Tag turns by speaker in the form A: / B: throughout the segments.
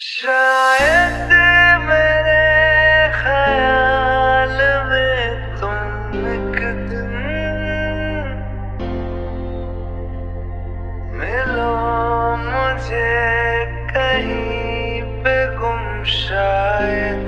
A: शायद मेरे ख्याल में तुम एक दिन मिलो मुझे कहीं पे गुम, शायद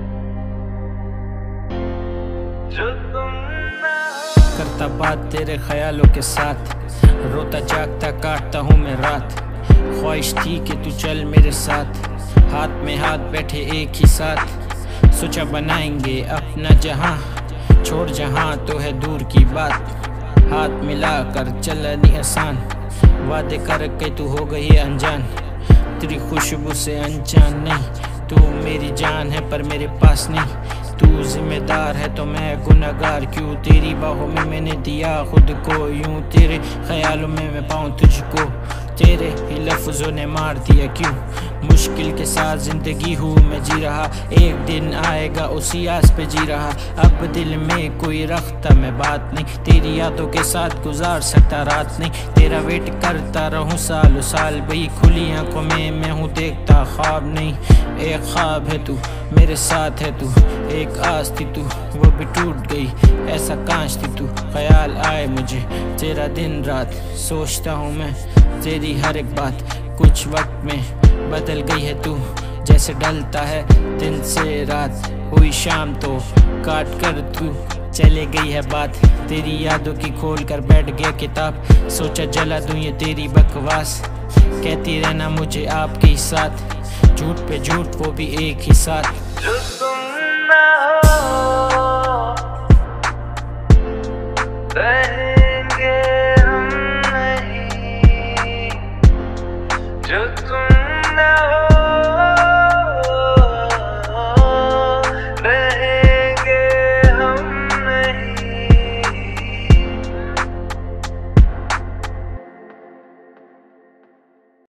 A: जो तुम ना
B: करता बात तेरे ख्यालों के साथ, रोता जागता काटता हूँ मैं रात। ख्वाहिश थी कि तू चल मेरे साथ, हाथ में हाथ बैठे एक ही साथ। सोचा बनाएंगे अपना जहां, छोड़ जहां तो है दूर की बात। हाथ मिला कर चलना नहीं आसान, वादे कर के तू हो गई अनजान। तेरी खुशबू से अनजान नहीं, तू मेरी जान है पर मेरे पास नहीं। तू जिम्मेदार है तो मैं गुनहगार क्यों, तेरी बाहों में मैंने दिया खुद को यूं। तेरे ख्यालों में मैं पाऊँ तुझको, तेरे ही लफ्जों ने मार दिया क्यों। मुश्किल के साथ जिंदगी हूँ मैं जी रहा, एक दिन आएगा उसी आस पे जी रहा। अब दिल में कोई रखता मैं बात नहीं, तेरी यादों के साथ गुजार सकता रात नहीं। तेरा वेट करता रहूँ सालों साल भाई, खुली आंखों में मैं हूँ देखता ख्वाब नहीं। एक ख्वाब है तू मेरे साथ है तू, एक आस थी तू वो भी टूट गई। ऐसा कांच थी तू, ख्याल आए मुझे तेरा दिन रात। सोचता हूँ मैं तेरी हर एक बात, कुछ वक्त में बदल गई है तू। जैसे ढलता है दिन से रात, हुई शाम तो काट कर तू चले गई है बात। तेरी यादों की खोल कर बैठ गया किताब, सोचा जला दूं ये तेरी बकवास। कहती रहना मुझे आपके ही साथ, झूठ पे झूठ वो भी एक ही साथ।
A: जो तुम